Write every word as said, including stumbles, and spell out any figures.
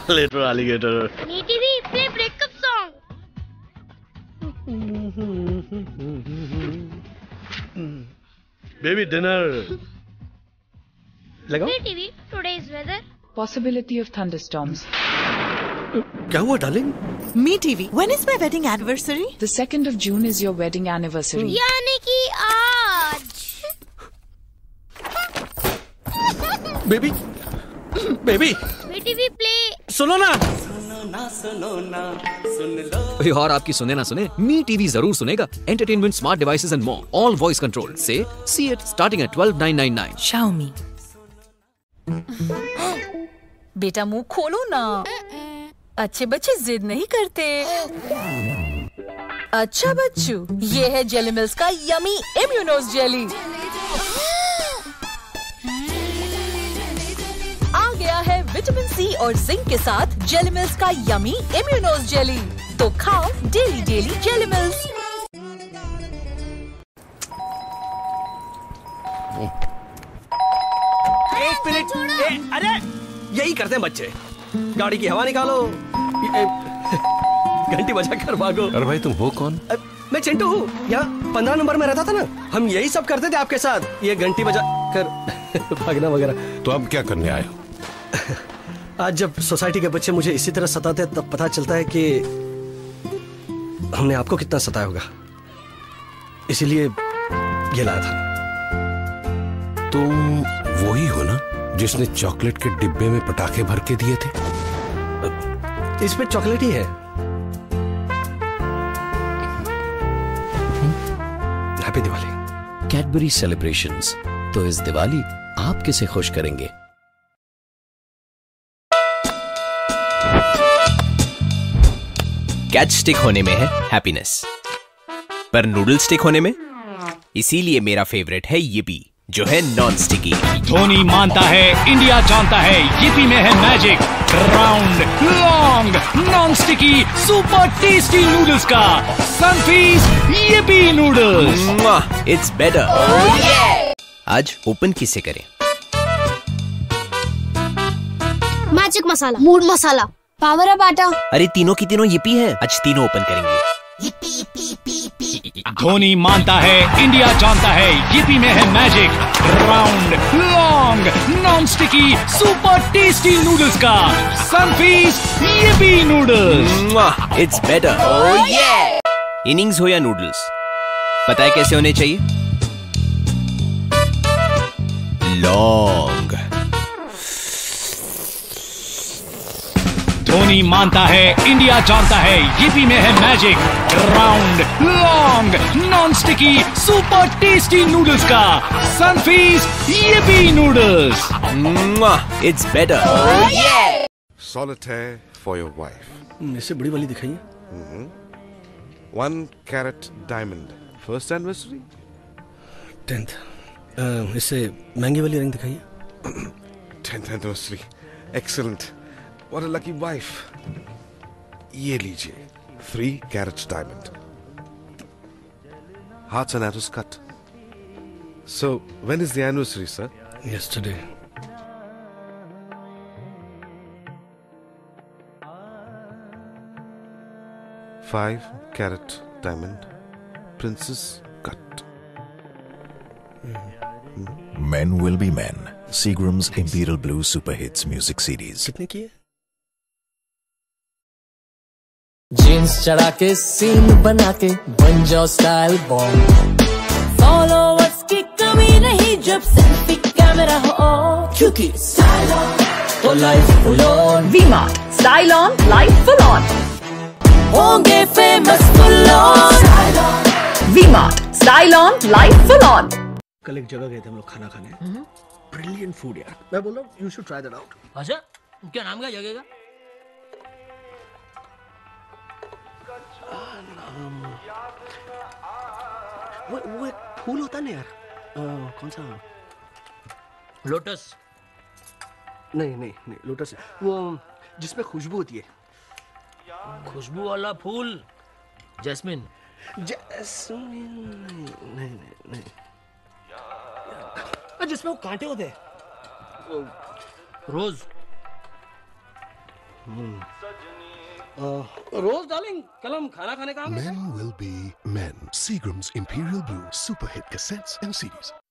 Later, alligator. Me T V, play breakup song. Baby, dinner. लगाओ. Me T V, today's weather. Possibility of thunderstorms. क्या हुआ darling? Me T V. When is my wedding anniversary? The second of June is your wedding anniversary. यानी कि आज. Baby, baby. Me T V, play. सुनो ना. कोई और आपकी सुने ना सुने, मी टीवी जरूर सुनेगा. Entertainment, smart devices and more, all voice controlled. Say, see it starting at twelve nine nine nine. Xiaomi. बेटा मुंह खोलो ना. अच्छे बच्चे जिद नहीं करते. अच्छा बच्चू, ये है जेली मिल्स का यमी इम्यूनोज जेली. आ गया है विटामिन सी और जिंक के साथ जेली मिल्स का यमी इम्यूनोज जेली. तो खाओ डेली डेली जेली मिल्स. एक मिनट. अरे यही करते हैं बच्चे. गाड़ी की हवा निकालो. घंटी बजा कर भागो. अरे भाई तुम हो कौन? मैं चिंटू हूँ. यहाँ पंद्रह नंबर में रहता था ना. हम यही सब करते थे आपके साथ. ये घंटी बजा कर भागना वगैरह. तो अब क्या करने आए हो? आज जब सोसाइटी के बच्चे मुझे इसी तरह सताते हैं, तब पता चलता है कि हमने आपको कितना सताया होगा. इसीलिए ये लाया था. तुम वही हो ना जिसने चॉकलेट के डिब्बे में पटाखे भर के दिए थे? इसमें चॉकलेट ही है. हैप्पी दिवाली. कैडबरी सेलिब्रेशंस तो इस दिवाली आप किसे खुश करेंगे? कैच स्टिक होने में है हैप्पीनेस, पर नूडल स्टिक होने में. इसीलिए मेरा फेवरेट है yippee, जो है नॉन स्टिकी. धोनी मानता है, इंडिया जानता है, yippee में है magic. Round, long, non sticky, super tasty noodles का Sunfeast yippee noodles. It's better. आज ओपन किसे करें? Magic masala, mood masala, power up atta. अरे तीनों की तीनों yippee है. आज तीनों ओपन करेंगे. धोनी मानता है, इंडिया जानता है, yippee में है magic. Round, long, non sticky, super tasty noodles का Sunfeast yippee noodles. It's better. Innings हो या नूडल्स, पता है कैसे होने चाहिए? लॉन्ग. धोनी मानता है, इंडिया जानता है, yippee में है magic. Round, long, non sticky, super tasty noodles का Sunfeast yippee noodles. It's better. Solitaire for your wife. इससे बड़ी वाली दिखाइए. One carat diamond. First anniversary? Tenth. इससे महंगी वाली रिंग दिखाइए. Tenth anniversary. Excellent. What a lucky wife. ये लीजिए. Three carat diamond. Hearts and arrows cut. So, when is the anniversary, sir? Yesterday. Five carat diamond. Princess cut. Men will be men. Seagram's Imperial Blue Super Hits Music Series. कितने की है? Jeans चढ़ा के scene बना के बन जाओ style bomb. Followers की कमी नहीं जब सेल्फी कैमरा हो ऑन, क्योंकि स्टाइल ऑन तो life full on. V-Mart. Style on, life full on. होंगे famous full on. V-Mart. Style on, life full on. कल एक जगह गए थे हम लोग खाना खाने. ब्रिलियंट फूड यार. मैं बोल रहा हूँ you should try that out. अच्छा, क्या नाम का जगह का? वो वो एक फूल होता है ना यार. आ, कौन सा? लोटस. नहीं नहीं नहीं लोटस. वो जिसमें खुशबू होती है. खुशबू वाला फूल. जैस्मिन. जैस्मिन नहीं नहीं नहीं. जिसमें वो कांटे होते हैं. रोज. रोज डार्लिंग, कल हम खाना खाने कहाँ गए थे? Men will be men. Seagram's Imperial Blue Super Hit Cassettes and C Ds.